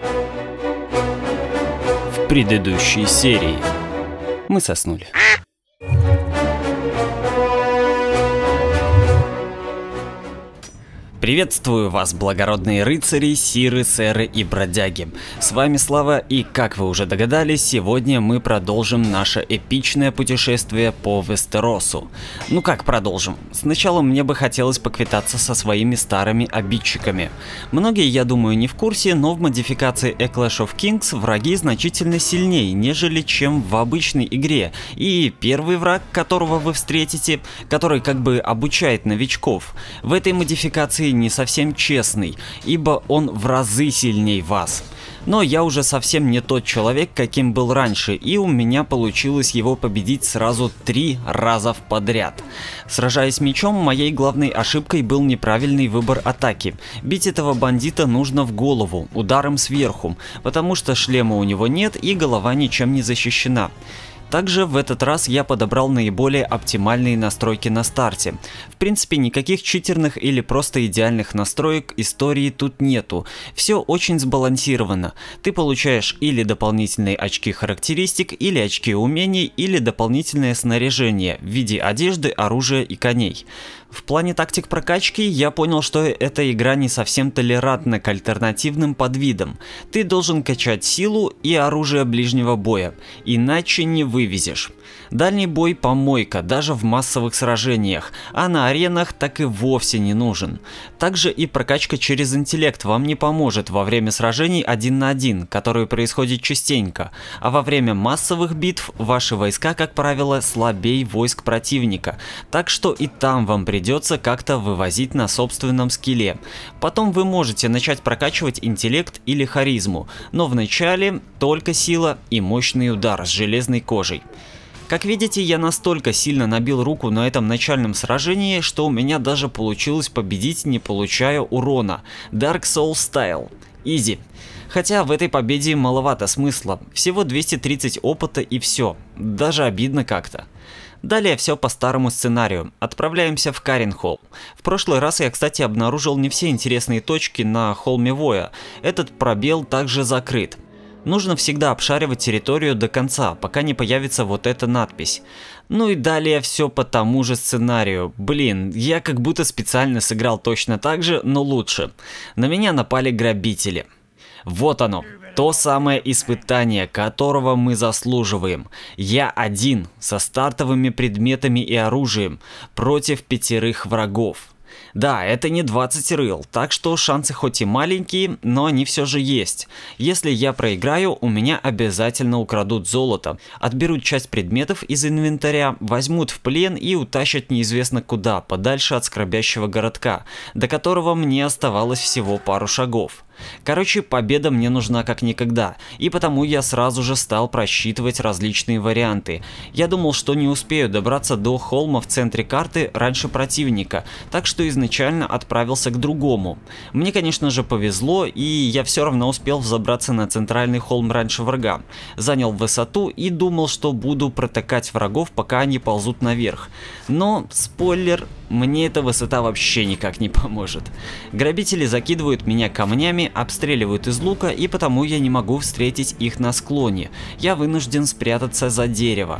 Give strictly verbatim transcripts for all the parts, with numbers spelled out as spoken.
В предыдущей серии мы соснули. Приветствую вас, благородные рыцари, сиры, сэры и бродяги. С вами Слава, и, как вы уже догадались, сегодня мы продолжим наше эпичное путешествие по Вестеросу. Ну как продолжим? Сначала мне бы хотелось поквитаться со своими старыми обидчиками. Многие, я думаю, не в курсе, но в модификации A Clash of Kings враги значительно сильнее, нежели чем в обычной игре. И первый враг, которого вы встретите, который как бы обучает новичков, в этой модификации не совсем честный, ибо он в разы сильней вас. Но я уже совсем не тот человек, каким был раньше, и у меня получилось его победить сразу три раза подряд. Сражаясь мечом, моей главной ошибкой был неправильный выбор атаки. Бить этого бандита нужно в голову, ударом сверху, потому что шлема у него нет и голова ничем не защищена. Также в этот раз я подобрал наиболее оптимальные настройки на старте. В принципе, никаких читерных или просто идеальных настроек истории тут нету. Все очень сбалансировано. Ты получаешь или дополнительные очки характеристик, или очки умений, или дополнительное снаряжение в виде одежды, оружия и коней. В плане тактик прокачки я понял, что эта игра не совсем толерантна к альтернативным подвидам. Ты должен качать силу и оружие ближнего боя, иначе не вывезешь. Дальний бой помойка, даже в массовых сражениях, а на аренах так и вовсе не нужен. Также и прокачка через интеллект вам не поможет во время сражений один на один, которые происходят частенько, а во время массовых битв ваши войска, как правило, слабее войск противника, так что и там вам придется как-то вывозить на собственном скилле. Потом вы можете начать прокачивать интеллект или харизму, но вначале только сила и мощный удар с железной кожей. Как видите, я настолько сильно набил руку на этом начальном сражении, что у меня даже получилось победить, не получая урона. Dark Souls Style. Изи. Хотя в этой победе маловато смысла. Всего двести тридцать опыта и все. Даже обидно как-то. Далее все по старому сценарию. Отправляемся в Каренхолл. В прошлый раз я, кстати, обнаружил не все интересные точки на холме Воя. Этот пробел также закрыт. Нужно всегда обшаривать территорию до конца, пока не появится вот эта надпись. Ну и далее все по тому же сценарию. Блин, я как будто специально сыграл точно так же, но лучше. На меня напали грабители. Вот оно, то самое испытание, которого мы заслуживаем. Я один, со стартовыми предметами и оружием, против пятерых врагов. Да, это не двадцать рыл, так что шансы хоть и маленькие, но они все же есть. Если я проиграю, у меня обязательно украдут золото, отберут часть предметов из инвентаря, возьмут в плен и утащат неизвестно куда, подальше от скорбящего городка, до которого мне оставалось всего пару шагов. Короче, победа мне нужна как никогда, и потому я сразу же стал просчитывать различные варианты. Я думал, что не успею добраться до холма в центре карты раньше противника, так что изначально отправился к другому. Мне, конечно же, повезло, и я все равно успел взобраться на центральный холм раньше врага. Занял высоту и думал, что буду протыкать врагов, пока они ползут наверх. Но, спойлер, мне эта высота вообще никак не поможет. Грабители закидывают меня камнями, обстреливают из лука, и потому я не могу встретить их на склоне. Я вынужден спрятаться за дерево.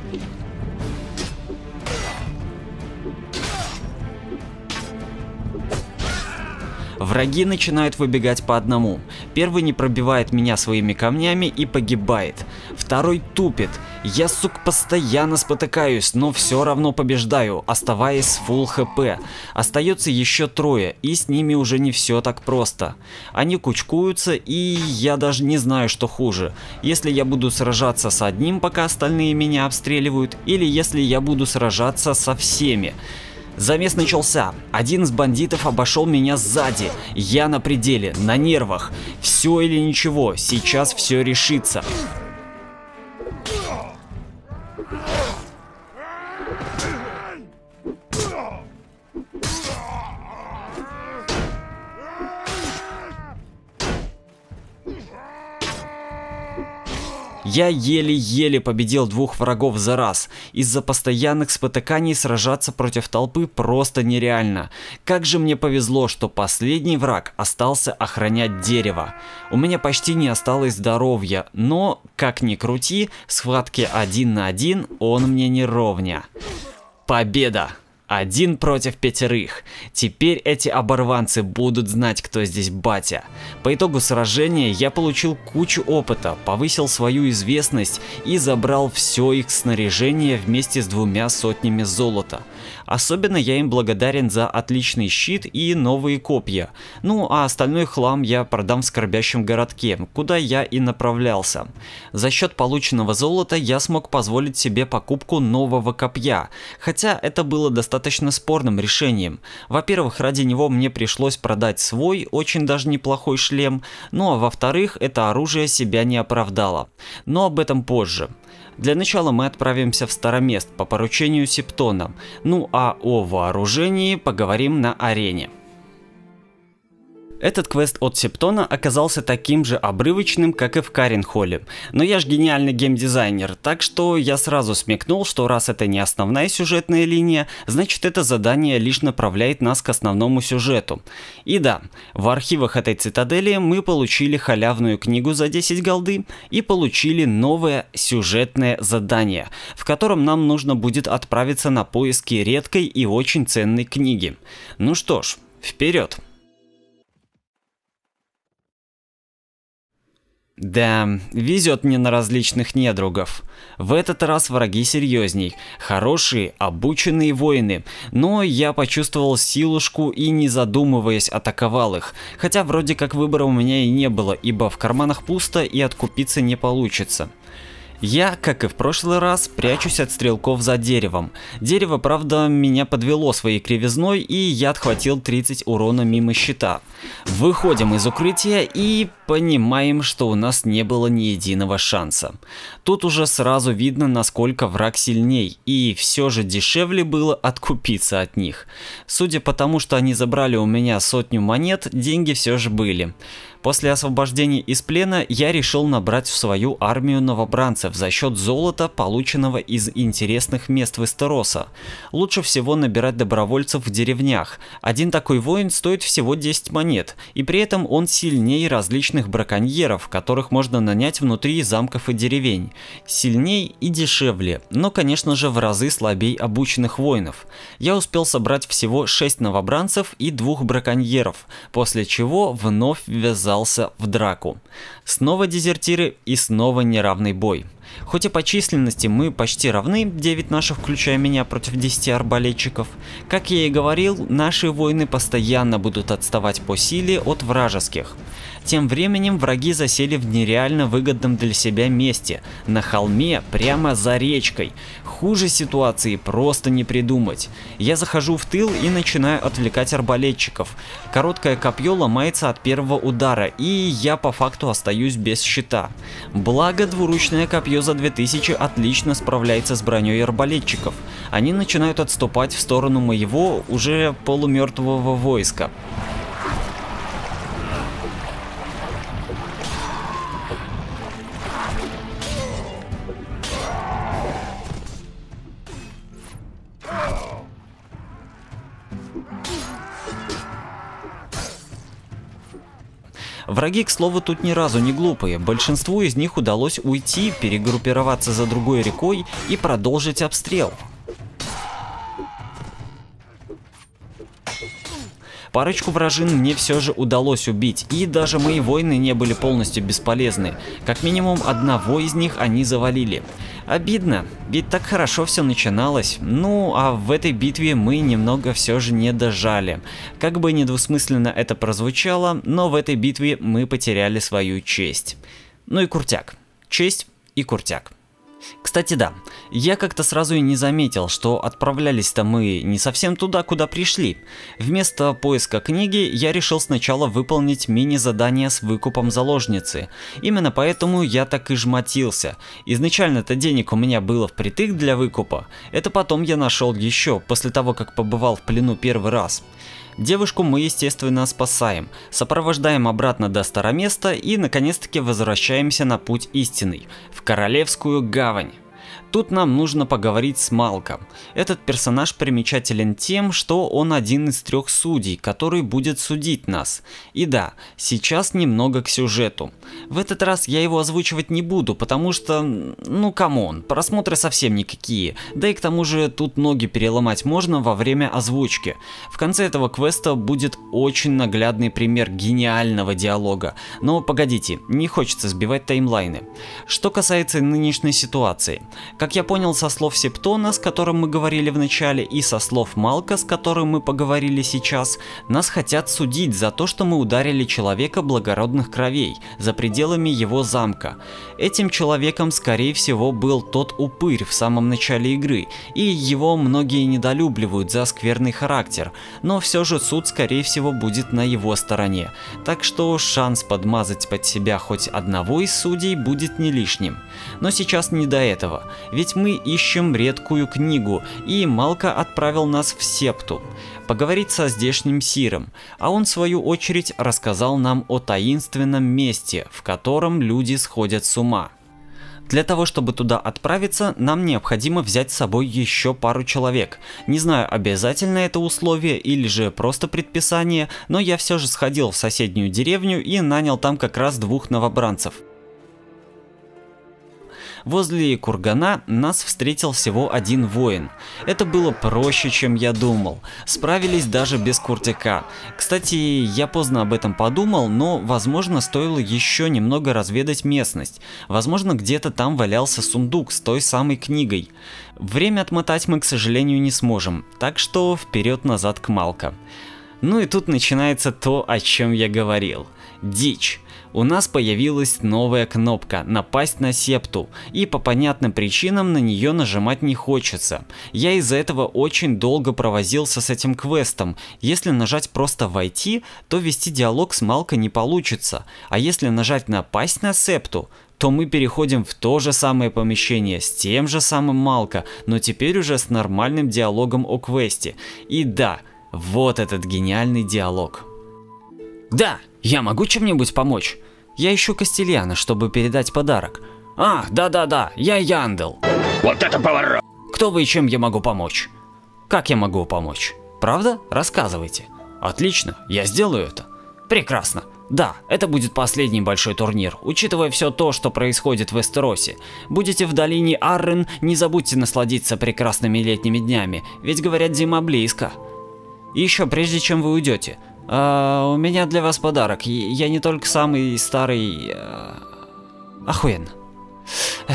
Враги начинают выбегать по одному. Первый не пробивает меня своими камнями и погибает. Второй тупит. Я, сука, постоянно спотыкаюсь, но все равно побеждаю, оставаясь с фулл хп. Остается еще трое, и с ними уже не все так просто. Они кучкуются, и я даже не знаю, что хуже. Если я буду сражаться с одним, пока остальные меня обстреливают, или если я буду сражаться со всеми. Замес начался. Один из бандитов обошел меня сзади. Я на пределе, на нервах. Все или ничего, сейчас все решится. Я еле-еле победил двух врагов за раз. Из-за постоянных спотыканий сражаться против толпы просто нереально. Как же мне повезло, что последний враг остался охранять дерево. У меня почти не осталось здоровья, но, как ни крути, в схватке один на один он мне не ровня. Победа! Один против пятерых. Теперь эти оборванцы будут знать, кто здесь батя. По итогу сражения я получил кучу опыта, повысил свою известность и забрал все их снаряжение вместе с двумя сотнями золота. Особенно я им благодарен за отличный щит и новые копья. Ну а остальной хлам я продам в скорбящем городке, куда я и направлялся. За счет полученного золота я смог позволить себе покупку нового копья, хотя это было достаточно спорным решением. Во-первых, ради него мне пришлось продать свой, очень даже неплохой шлем, ну а во-вторых, это оружие себя не оправдало. Но об этом позже. Для начала мы отправимся в Старомест по поручению Септона, ну а о вооружении поговорим на арене. Этот квест от Септона оказался таким же обрывочным, как и в Каренхолле. Но я ж гениальный геймдизайнер, так что я сразу смекнул, что раз это не основная сюжетная линия, значит это задание лишь направляет нас к основному сюжету. И да, в архивах этой цитадели мы получили халявную книгу за десять голды и получили новое сюжетное задание, в котором нам нужно будет отправиться на поиски редкой и очень ценной книги. Ну что ж, вперед! Да, везет мне на различных недругов. В этот раз враги серьезней, хорошие, обученные воины, но я почувствовал силушку и, не задумываясь, атаковал их, хотя вроде как выбора у меня и не было, ибо в карманах пусто и откупиться не получится. Я, как и в прошлый раз, прячусь от стрелков за деревом. Дерево, правда, меня подвело своей кривизной, и я отхватил тридцать урона мимо щита. Выходим из укрытия и понимаем, что у нас не было ни единого шанса. Тут уже сразу видно, насколько враг сильней, и все же дешевле было откупиться от них. Судя по тому, что они забрали у меня сотню монет, деньги все же были. После освобождения из плена я решил набрать в свою армию новобранцев за счет золота, полученного из интересных мест Вестероса. Лучше всего набирать добровольцев в деревнях. Один такой воин стоит всего десять монет, и при этом он сильнее различных браконьеров, которых можно нанять внутри замков и деревень. Сильней и дешевле, но, конечно же, в разы слабей обученных воинов. Я успел собрать всего шесть новобранцев и двух браконьеров, после чего вновь ввязался в драку. Снова дезертиры и снова неравный бой. Хоть и по численности мы почти равны, девять наших, включая меня, против десяти арбалетчиков, как я и говорил, наши воины постоянно будут отставать по силе от вражеских. Тем временем враги засели в нереально выгодном для себя месте, на холме прямо за речкой. Хуже ситуации просто не придумать. Я захожу в тыл и начинаю отвлекать арбалетчиков. Короткое копье ломается от первого удара, и я по факту остаюсь без щита. Благо, двуручное копье за две тысячи отлично справляется с броней арбалетчиков. Они начинают отступать в сторону моего уже полумертвого войска. Враги, к слову, тут ни разу не глупые. Большинству из них удалось уйти, перегруппироваться за другой рекой и продолжить обстрел. Парочку вражин мне все же удалось убить, и даже мои воины не были полностью бесполезны. Как минимум одного из них они завалили. Обидно, ведь так хорошо все начиналось. Ну, а в этой битве мы немного все же не дожали. Как бы недвусмысленно это прозвучало, но в этой битве мы потеряли свою честь. Ну и куртяк. Честь и куртяк. Кстати, да, я как-то сразу и не заметил, что отправлялись-то мы не совсем туда, куда пришли. Вместо поиска книги я решил сначала выполнить мини-задание с выкупом заложницы. Именно поэтому я так и жмотился. Изначально-то денег у меня было впритык для выкупа. Это потом я нашел еще, после того, как побывал в плену первый раз. Девушку мы, естественно, спасаем, сопровождаем обратно до Староместа и наконец-таки возвращаемся на путь истинный, в Королевскую гавань. Тут нам нужно поговорить с Малком. Этот персонаж примечателен тем, что он один из трех судей, который будет судить нас. И да, сейчас немного к сюжету. В этот раз я его озвучивать не буду, потому что, ну камон, просмотры совсем никакие. Да и к тому же тут ноги переломать можно во время озвучки. В конце этого квеста будет очень наглядный пример гениального диалога. Но погодите, не хочется сбивать таймлайны. Что касается нынешней ситуации. Как я понял со слов Септона, с которым мы говорили в начале, и со слов Малка, с которым мы поговорили сейчас, нас хотят судить за то, что мы ударили человека благородных кровей за пределами его замка. Этим человеком, скорее всего, был тот упырь в самом начале игры, и его многие недолюбливают за скверный характер, но все же суд, скорее всего, будет на его стороне, так что шанс подмазать под себя хоть одного из судей будет не лишним. Но сейчас не до этого. Ведь мы ищем редкую книгу, и Малка отправил нас в Септу поговорить со здешним Сиром, а он в свою очередь рассказал нам о таинственном месте, в котором люди сходят с ума. Для того, чтобы туда отправиться, нам необходимо взять с собой еще пару человек. Не знаю, обязательно это условие или же просто предписание, но я все же сходил в соседнюю деревню и нанял там как раз двух новобранцев. Возле кургана нас встретил всего один воин. Это было проще, чем я думал. Справились даже без Куртика. Кстати, я поздно об этом подумал, но, возможно, стоило еще немного разведать местность. Возможно, где-то там валялся сундук с той самой книгой. Время отмотать мы, к сожалению, не сможем, так что вперед-назад к Малка. Ну и тут начинается то, о чем я говорил. Дичь. У нас появилась новая кнопка «Напасть на Септу», и по понятным причинам на нее нажимать не хочется. Я из-за этого очень долго провозился с этим квестом. Если нажать просто «Войти», то вести диалог с Малко не получится, а если нажать «Напасть на Септу», то мы переходим в то же самое помещение с тем же самым Малко, но теперь уже с нормальным диалогом о квесте. И да, вот этот гениальный диалог. Да, я могу чем-нибудь помочь? Я ищу Кастильяна, чтобы передать подарок. А, да-да-да, я Яндел. Вот это поворот! Кто вы и чем я могу помочь? Как я могу помочь? Правда? Рассказывайте. Отлично, я сделаю это. Прекрасно. Да, это будет последний большой турнир, учитывая все то, что происходит в Вестеросе. Будете в долине Аррен, не забудьте насладиться прекрасными летними днями, ведь говорят, зима близко. И еще, прежде чем вы уйдете, а, у меня для вас подарок. Я не только самый старый... А... Охуенно. Эх.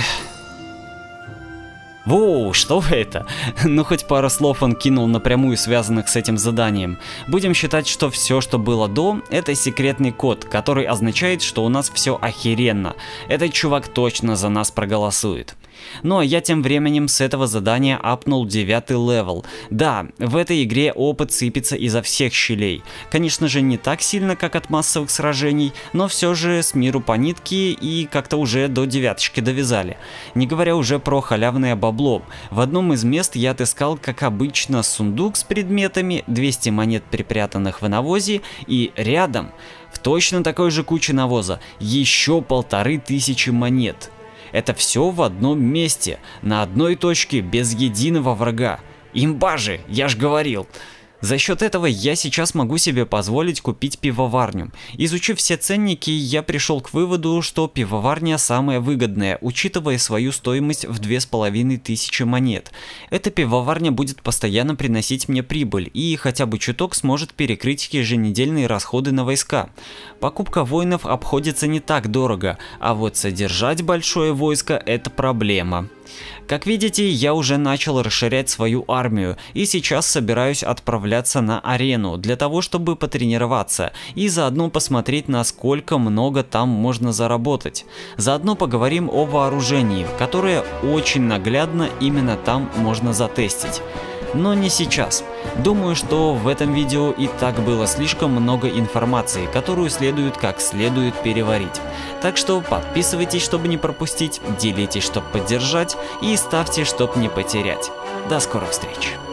Воу, что это? Ну хоть пару слов он кинул напрямую связанных с этим заданием. Будем считать, что все, что было до, это секретный код, который означает, что у нас все охеренно. Этот чувак точно за нас проголосует. Ну а я тем временем с этого задания апнул девятый левел. Да, в этой игре опыт сыпется изо всех щелей. Конечно же не так сильно, как от массовых сражений, но все же с миру по нитке и как-то уже до девяточки довязали. Не говоря уже про халявное бабло. В одном из мест я отыскал, как обычно, сундук с предметами, двести монет, припрятанных в навозе, и рядом, в точно такой же куче навоза, еще полторы тысячи монет. Это все в одном месте, на одной точке, без единого врага. Имба же, я ж говорил. За счет этого я сейчас могу себе позволить купить пивоварню. Изучив все ценники, я пришел к выводу, что пивоварня самая выгодная, учитывая свою стоимость в две с половиной тысячи монет. Эта пивоварня будет постоянно приносить мне прибыль и хотя бы чуток сможет перекрыть еженедельные расходы на войска. Покупка воинов обходится не так дорого, а вот содержать большое войско – это проблема. Как видите, я уже начал расширять свою армию и сейчас собираюсь отправляться на арену для того, чтобы потренироваться и заодно посмотреть, насколько много там можно заработать. Заодно поговорим о вооружении, которое очень наглядно именно там можно затестить. Но не сейчас. Думаю, что в этом видео и так было слишком много информации, которую следует как следует переварить. Так что подписывайтесь, чтобы не пропустить, делитесь, чтобы поддержать, и ставьте, чтобы не потерять. До скорых встреч!